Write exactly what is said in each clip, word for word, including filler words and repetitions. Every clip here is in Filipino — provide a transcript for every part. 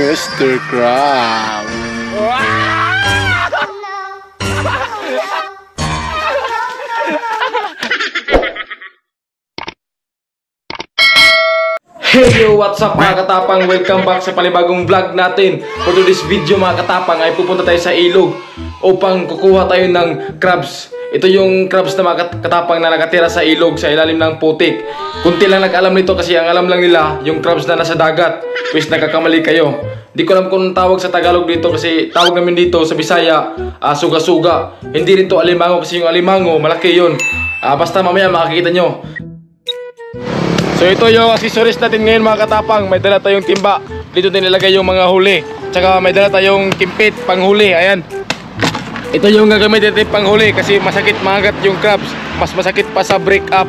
mister Crab. Hey yo, what's up mga katapang? Welcome back sa panibagong vlog natin. For today's video mga katapang ay pupunta tayo sa ilog upang kukuha tayo ng crabs. Ito yung crabs na mga katapang na nakatira sa ilog sa ilalim ng putik. Kunti lang nag-alam nito kasi ang alam lang nila yung crabs na nasa dagat. Pues nagkakamali kayo. Di ko alam kung tawag sa Tagalog dito kasi tawag namin dito sa Bisaya uh, suga-suga. Hindi rin to alimango kasi yung alimango malaki yun. uh, Basta mamaya makikita nyo. So ito yung accessories natin ngayon mga katapang. May dala tayong timba. Dito din nilagay yung mga huli. Tsaka may dala tayong kimpit panghuli. Ayan. Ito yung gagamit natin panghuli kasi masakit mangagat yung crabs. Mas masakit pa sa break up.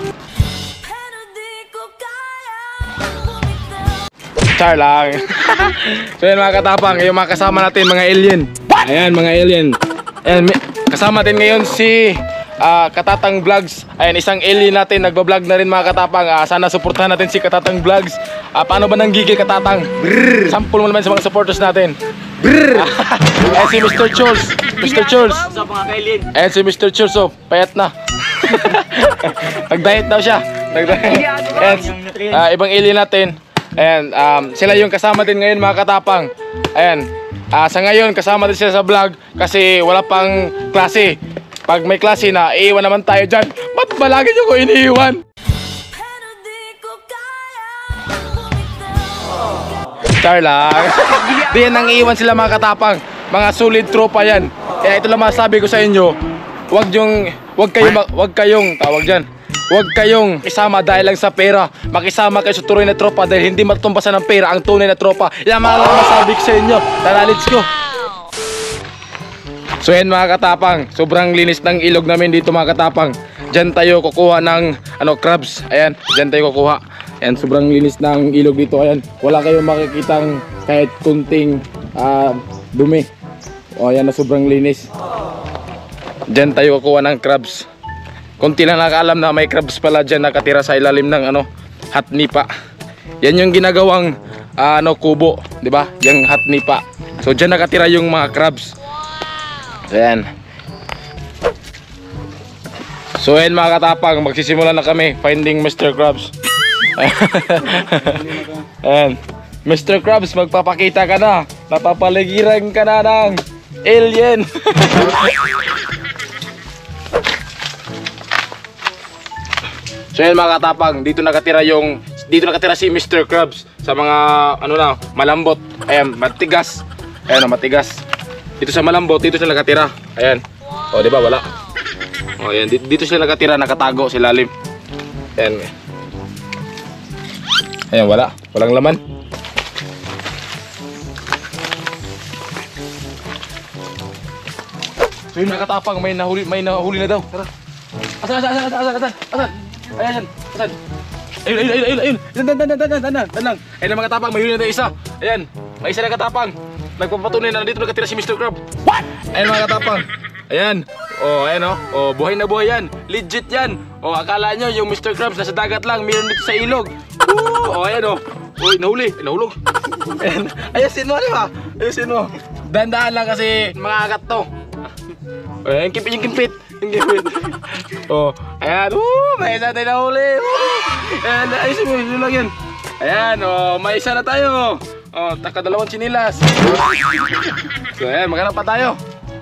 Char lang. So yan mga katapang, yung mga kasama natin mga alien. Ayan mga alien. Ayan, kasama natin ngayon si Uh, Katatang Vlogs. Ayan, isang alien natin, nagbablog na rin mga katapang. uh, Sana suportahan natin si Katatang Vlogs. uh, Paano ba nanggigil Katatang? Brrr. Sample mo naman sa mga supporters natin. Ayan si mister Charles. mister Charles. Ayan si mister Charles, oh, payat na. Nag-diet daw siya. Nag-diet. Ayan, uh, ibang alien natin. Ayan, um, sila yung kasama din ngayon mga katapang. Ayan, uh, sa ngayon kasama din sila sa vlog kasi wala pang klase. Pag may klase na, iiwan naman tayo dyan. Ba't ba lagi nyo ko iniiwan? Char lang. Di yan nang iiwan sila mga katapang. Mga solid tropa yan. Kaya ito lang masasabi ko sa inyo. Huwag yung, huwag kayong, huwag kayong, tawag dyan. Huwag kayong isama dahil lang sa pera. Makisama kayo sa tunay na tropa dahil hindi matutumbasan ng pera ang tunay na tropa. Yan mga lang masasabi ko sa inyo. Tara, let's go. So yan mga katapang, sobrang linis ng ilog namin dito mga katapang. Diyan tayo kukuha ng ano, crabs. Ayan, diyan tayo kukuha. Ayan, sobrang linis ng ilog dito. Ayan, wala kayong makikitang kahit kunting uh, dumi. O ayan na, sobrang linis. Diyan tayo kukuha ng crabs. Kunti lang nakaalam na may crabs pala diyan nakatira sa ilalim ng ano, hot nipa. Yan yung ginagawang uh, ano, kubo, di ba? Yung hot nipa. So diyan nakatira yung mga crabs. So yan. So yan mga katapang, magsisimula na kami finding mister Krabs. Ayan, mister Krabs, magpapakita ka na. Napapaligiran ka na ng alien. So yan mga katapang, dito nakatira yung dito nakatira si mister Krabs sa mga ano na, malambot. Ayan, matigas. Ayan, matigas. Dito sa malambot, dito sila nakatira. Ayan. O, di ba wala? O, ayan, dito sila nakatira, nakatago sa ilalim. Ayan. Ayan, wala. Walang laman. So yun nakatapang, may nahuli, may nahuli na daw. Tara. Asan, asan, asan, asan, asan, asan? Ayan, asan? Ayun, ayun, ayun, ayun, ayun. Dan, dan, dan, dan, dan, dan, dan, dan. Ayun ang mga katapang, may huli na daw isa. Ayan, may isa na katapang. Nagpapatunay na dito nakatira si mister Crab. What? Ayan mga katapang. Ayan. Oh, ayan oh. Oh, buhay na buhay yan. Legit yan. Oh, akala nyo yung mister Crabs nasa dagat lang, meron dito sa ilog. Oh, ayan oh. Uy, nahuli. Nahulog. Ayan. Ayusin mo, di ba? Ayusin mo. Dahan-dahan lang kasi mga agat to. Ayan, yung kimpit, yung kimpit. Yung kimpit. Oh, ayan. Oh, may isa tayo nahuli. Ayan, ayusin mo. Ayusin lang yan. Ayan, oh, may isa na tayo. Oh, taka dalawang chinilas. So ayan, maghanap pa tayo.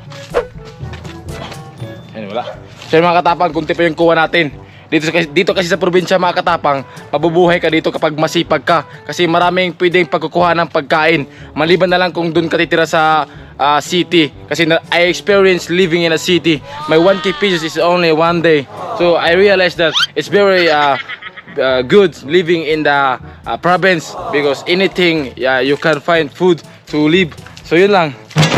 Ayan, wala. So mga katapang, kunti pa yung kuha natin. Dito, dito kasi sa probinsya mga katapang, mabubuhay ka dito kapag masipag ka. Kasi maraming pwedeng pagkukuha ng pagkain. Maliban na lang kung doon ka titira sa uh, city. Kasi na, I experienced living in a city. My one K pesos is only one day. So I realized that it's very uh, uh, good living in the uh, province. Because anything, yeah, you can find food to live. So yun lang.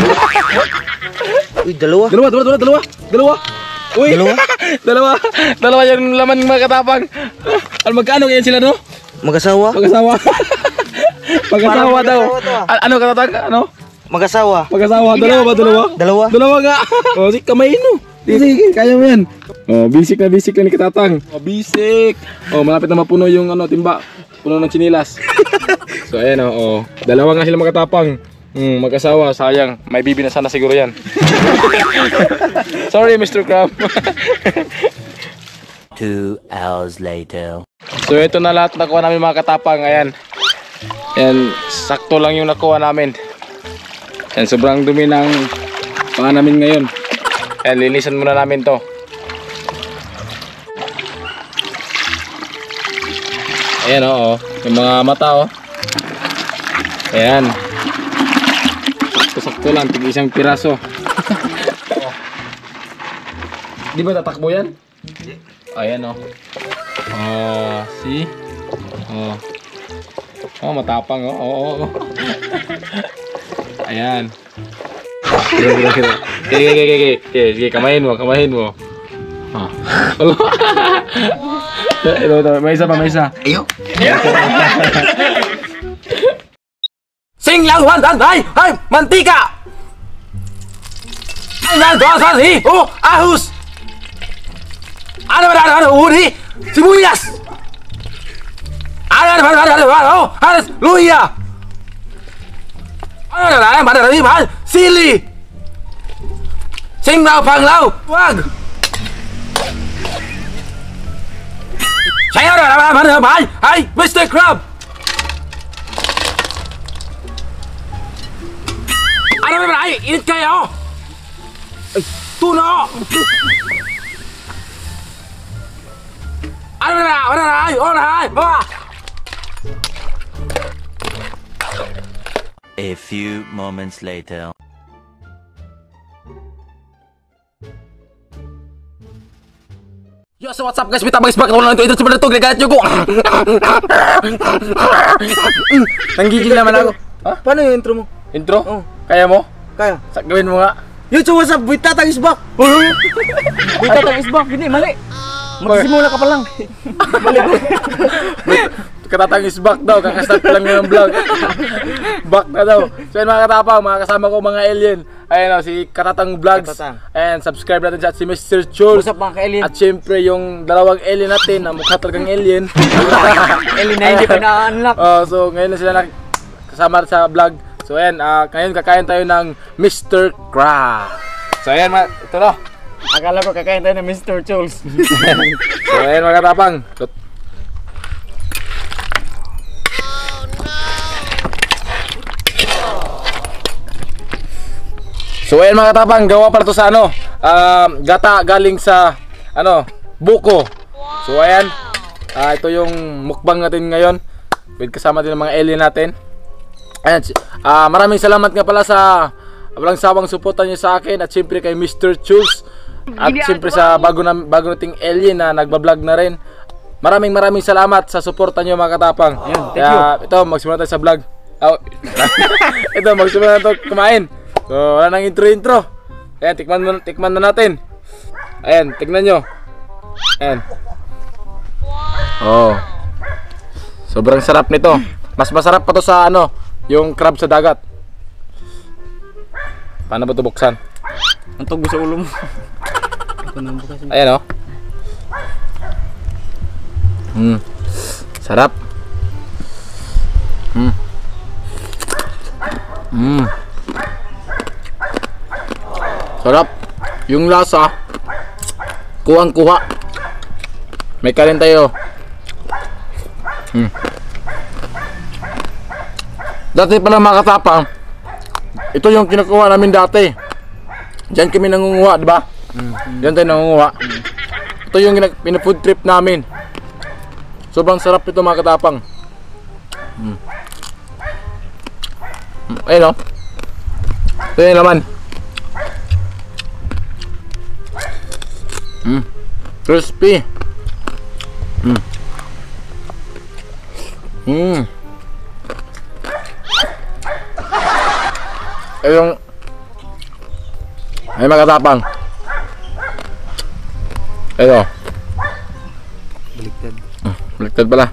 Uy, dalawa. Dalawa, dalawa, dalawa, dalawa. Dalawa. Uy, dalawa. dalawa. Dalawa yung laman mga katapang. Ano magkano kaya sila no? Mag-asawa? Mag-asawa. Mag-asawa daw. A ano katapang? Ano? Mag-asawa. Mag-asawa. Dalawa ba? Dalawa? Dalawa. Dalawa nga. Oh, sige, kamayin no. Sige, kaya mo yan. Oh, bisik na bisik na ni Katatang. Oh, bisik. Oh, malapit na mapuno yung ano, timba. Puno ng chinilas. So ayan o, oh, dalawa nga sila magkatapang. Hmm, mag-asawa, sayang. May bibi na sana siguro yan. Sorry, Mister Crab. Two hours later. So ito na lahat nakuha namin mga katapang. Ayan. Ayan, sakto lang yung nakuha namin. Ayan, sobrang dumi ng paa namin ngayon. Ayan, linisan muna namin to. Ayan o, oh, yung mga mata o. Oh. Ayan. Sakto-sakto lang, tig isang piraso. Di ba tatakbo yan? Ayan o. Oh. Oh, see? Oh. Oh, matapang o. Oh. Oh, oh. Ayan. Sige, sige, sige, sige, kamahin mo, kamahin mo. Ah. Ito, ito, may isa pa, may isa. Ayo. Sing lang wan dan hai, hai, mantika. Ang doa sa hi, oh, ahus. Ada ada ada uri, sibuyas. Ada ada ada ada, oh, harus luya. Ada ada ada ada ada, sili. Sing lao phang lao, wag. Saya ada ada ada, hai, Mister Crab. Ano ba ay? Init kayo! Ay, tuno! Ano ba? Ano ba? Ay, oh na! Oh! A few moments later. Yo, so what's up guys? Kita bagis bakit wala nito ito sebenarnya tuh gagat ko. Nanggigil naman ako. Ha? Paano yung intro mo? Intro? Oh. Kaya mo? Kaya. Sa gawin mo nga. Yo, so what's up? Buita tang isbak! Buita tang isbak! Hindi, mali! Magsimula ka pa lang. Mali. Katatang is back daw, kakastart lang yung vlog. Back na daw. So yun mga katapang, mga kasama ko mga alien. Ayan o, si Katatang Vlogs. Katatang. And subscribe natin siya at si Mister Jules. What's up mga ka-alien? At syempre yung dalawang alien natin na mukha talagang alien. Alien na hindi pa na-unlock. Oh, so ngayon na sila na kasama sa vlog. So ayan, uh, ngayon kakain tayo ng Mister Crab. So ayan, ma ito na. Akala ko kakain tayo ng Mister Jules. So ayan mga katapang. So ayan mga katapang, gawa pala to sa ano, uh, gata galing sa ano, buko. So ayan, uh, ito yung mukbang natin ngayon with kasama din ng mga alien natin. Ayan, uh, maraming salamat nga pala sa walang sawang suporta niyo sa akin at siyempre kay Mister Jules at siyempre sa bago, na, bago nating alien na nagbablog na rin. Maraming maraming salamat sa suporta niyo mga katapang. Ayan, thank Kaya, ito, magsimula tayo sa vlog. Oh, ito, magsimula na ito kumain. So, wala nang intro-intro. Ayan, tikman, mo, tikman na natin. Ayan, tignan nyo. Ayan. Oh. Sobrang sarap nito. Mas masarap pa to sa ano, yung crab sa dagat. Paano ba ito buksan? Ang tubo sa ulo mo. Ayan oh. Hmm. Sarap. Hmm. Hmm. Sarap. Yung lasa kuhang-kuha. May kanin tayo. Hmm. Dati pala mga katapang, ito yung kinukuha namin dati. Diyan kami nangunguha, di ba? Mm-hmm. Diyan tayo nangunguha. Mm-hmm. Ito yung pina-food trip namin. Sobrang sarap ito mga katapang. Mm. Ayun o. Ito yung laman. Mm. Crispy. Mm. Mm. Ayun. Ay mga katapang. Ayun o. Baliktad. Baliktad pala.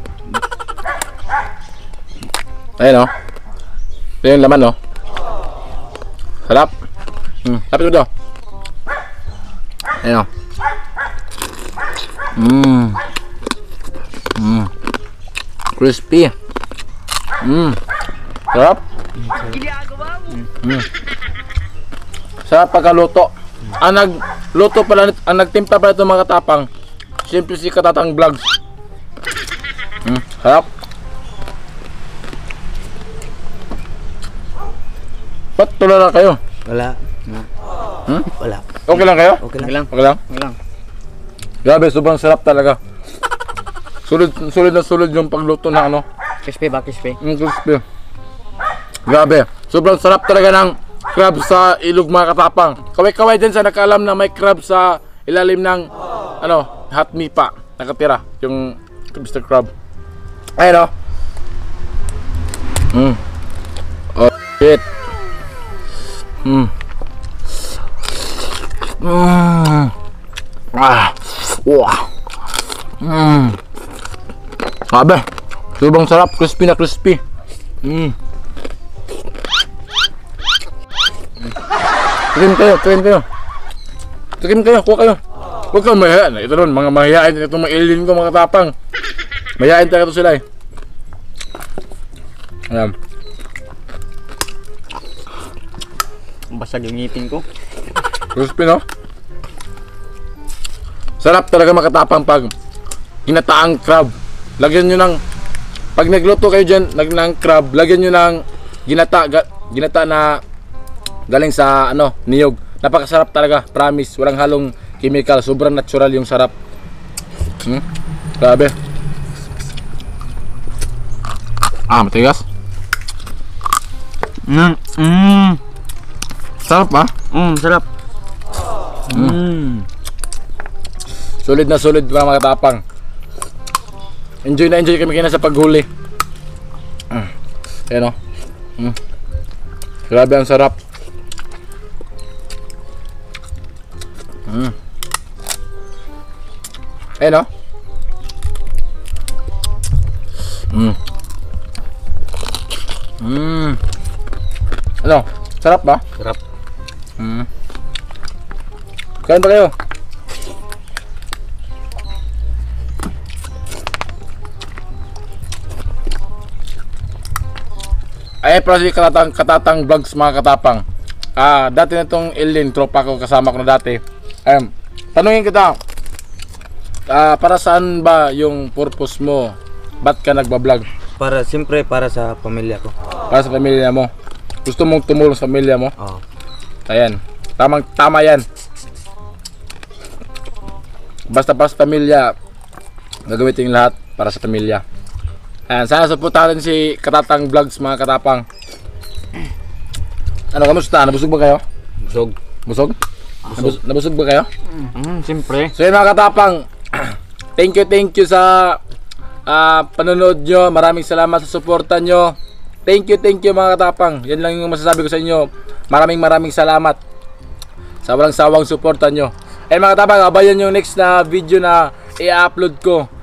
Ayun o. Ito yung laman o. Sarap. Hmm. Lapit mo ito. Ayun o. Mmm. Mmm. Crispy. Mm. Sarap. Mm. Sarap pagkaluto. Ang nagluto pala, ang nagtimpla pala itong mga katapang. Siyempre si Katatang Vlogs. Mm. Sarap. Ba't tulala kayo? Wala. Hmm? Wala. Okay lang kayo? Okay lang. Okay lang? Okay lang. Grabe, sobrang sarap talaga. Sulit, sulit na sulit yung pagluto ng ano. Crispy ba? Crispy? Mm, crispy. Grabe, sobrang sarap talaga ng crab sa ilog mga katapang. Kaway-kaway din sa nakaalam na may crab sa ilalim ng ano, hot mipa. Nakatira, yung mister Crab. Ayun o. Mm. Oh shit. Mm. Mm. Ah. Wow. Mm. Sabi, sobrang sarap, crispy na crispy. Mm. Tikim kayo, tikim kayo. Tikim kayo, kuha kayo. Huwag kang mahihain. Ito nun, mga mahihain. Itong mga alien ko, mga tapang. Mahihain talaga ito sila eh. Ayan. Basag yung ngipin ko. Crispy no? Sarap talaga makatapang pag hinataang crab. Lagyan nyo ng, pag nagluto kayo dyan nag, ng crab, lagyan nyo ng ginata, ga, ginata na galing sa ano, niyog. Napakasarap talaga, promise. Walang halong chemical, sobrang natural yung sarap. Hmm? Grabe. Ah, matigas. Mm. Mm. Sarap ah. Mm, sarap. Mm. Solid na solid mga katapang. Enjoy na enjoy kami kina sa paghuli. Mm. Ayan o. Mm. Grabe ang sarap. Mm. Ayan o. Mm. Mm. Ano? Sarap ba? Sarap. Mm. Kain ba kayo? Ay, para si Katatang, Katatang Vlogs mga katapang. Ah, dati na itong alien, tropa ko, kasama ko na dati. Ayun, tanungin kita. Ah, para saan ba yung purpose mo? Ba't ka nagbablog? Para, siyempre, para sa pamilya ko. Para sa pamilya mo. Gusto mong tumulong sa pamilya mo? Oo. Ayan, tamang tama yan. Basta para sa pamilya, gagawin yung lahat para sa pamilya. Ayan, sana supportahan si Katatang Vlogs mga katapang. Ano, kamusta? Nabusog ba kayo? Busog. Busog? Nabus nabusog ba kayo? Mm, siyempre. So yun mga katapang, thank you, thank you sa uh, panonood nyo. Maraming salamat sa suporta nyo. Thank you, thank you mga katapang. Yan lang yung masasabi ko sa inyo. Maraming maraming salamat sa walang sawang suporta nyo. And mga katapang, abayan yung next na video na i-upload ko.